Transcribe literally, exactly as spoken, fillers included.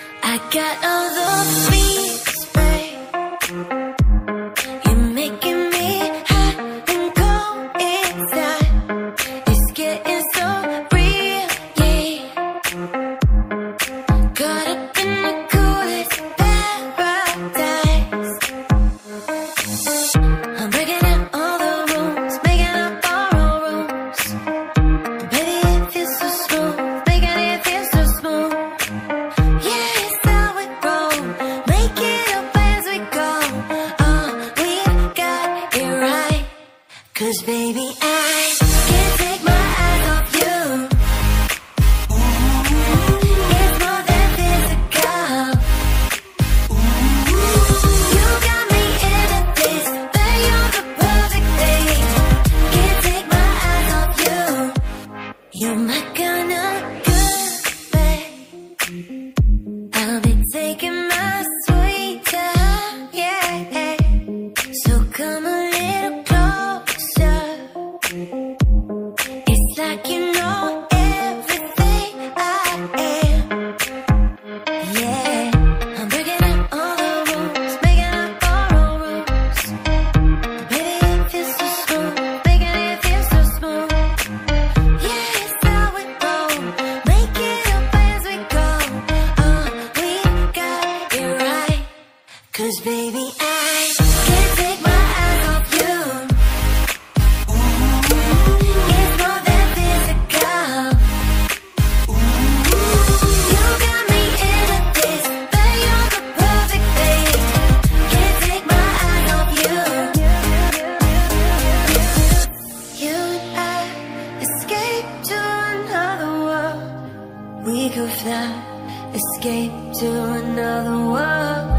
I got all the beats, babe. You're making me hot and cold inside. It's getting so real, yeah. Caught up in the coolest paradise. I'm breaking out all the rules, making up our own rules. Baby, it feels so smooth, making it feel so smooth. Yeah, it's how we roll, make it up as we go. Oh, we've got it right. Cause baby, I can't take my eyes off you. It's more than physical. You got me in a place that you're the perfect thing. Can't take my eyes off you. You're my kind of good, babe. I'll be taking my sweet time, yeah. So come a little closer. It's like you know everything I am, yeah. I'm breaking up all the rules, making up our own rules. Baby, it feels so smooth, making it feel so smooth. Yeah, it's how we roll, make it up as we go. Oh, we've got it right. Cause baby, I can't take my eyes off you. It's more than physical. You got me in a place that you're the perfect thing. Can't take my eyes off you. You and I escape to another world. We could fly, escape to another world.